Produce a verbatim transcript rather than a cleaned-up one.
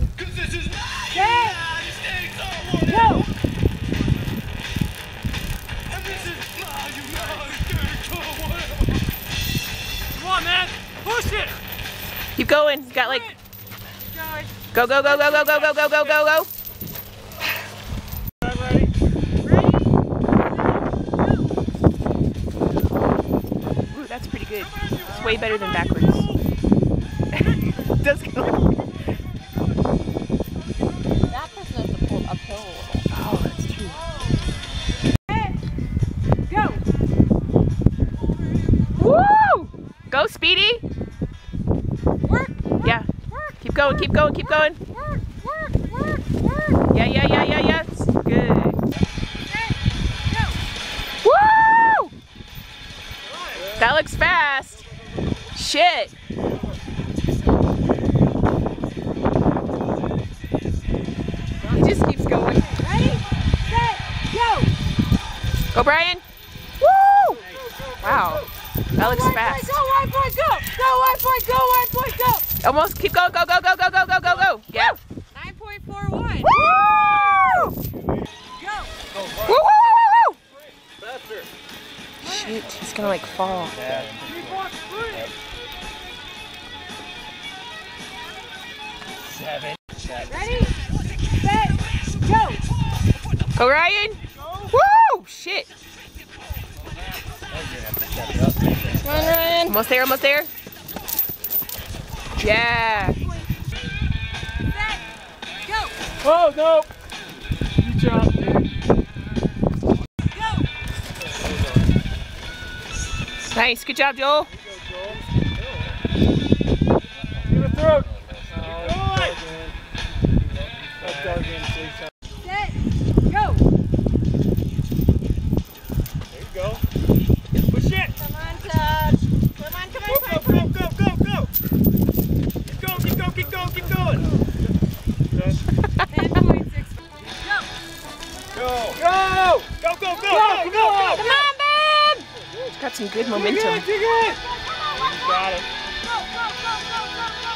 Cause this is not Set. United States of Go. And this is my United States of whatever. Come on, man. Push it. Keep going. He's got like. Go, go, go, go, go, go, go, go, go, go, go. Ready? Ooh, that's pretty good. It's way better than backwards. Does go. That person has to pull uphill a little. Oh, that's true. Go. Woo! Go, Speedy. Work. Yeah. Keep going, keep going, keep going. Work. Work. Work. Work. Yeah, yeah, yeah, yeah, yeah. It's good. Go. Woo! That looks fast. Shit. He just keeps going. Ready, set, go. Go, Bryan. Woo! Wow. That looks White fast. boy, go, white boy, go. Go, white boy, go, white boy, go. Almost. Keep going. Go, go, go, go, go, go, go, go. Yeah. nine point four one. Woo! Go. Woo, woo, woo, woo, woo! Faster. Shit, he's gonna like fall. Seven. Ready, set, go. Go, Ryan. Woo! Shit. Come on, Ryan. Almost there, almost there. Yeah. Set, go. Oh, no. You dropped it. Go. Nice. Good job, Joel. Give it through. Set, go. There you go. Push it. Come on, Todd. Come on, come Go, on, go, go, go, go, go. Keep going, keep going, keep going, keep going. ten point six. Go. Go. Go. Go, go, go, go, go, go. Come on, babe. He's got some good Dig momentum. it, dig it. You got it. Go, go, go, go, go, go.